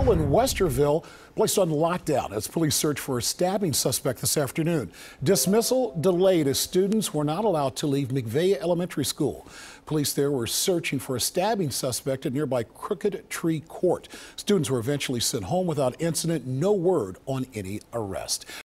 In Westerville, placed on lockdown as police search for a stabbing suspect this afternoon. Dismissal delayed as students were not allowed to leave McVeigh Elementary School. Police there were searching for a stabbing suspect at nearby Crooked Tree Court. Students were eventually sent home without incident. No word on any arrest.